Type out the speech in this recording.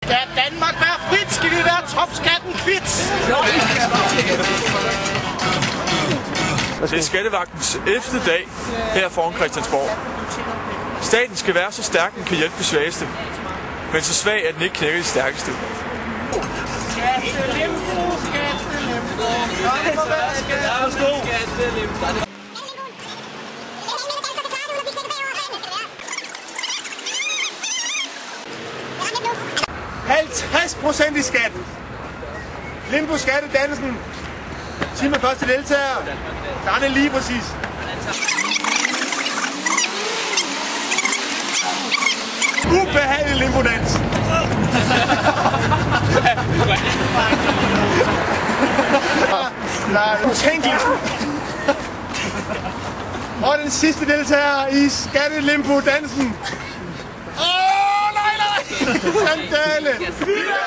Skal Danmark være frit? Skal vi være topskatten kvit? Det er Skattevagtens 11. dag her foran Christiansborg. Staten skal være så stærk, den kan hjælpe de svageste, men så svag, at den ikke knækker de stærkeste. Skattelimbo, skattelimbo. 50% i skat. Limbo skattedannelsen. Sig med første deltager. Der er det lige præcis. Ubehagelig limbo-dans. Nej, utænkeligt. Og den sidste deltager i skattelimbo-dansen. Nej! Skandale!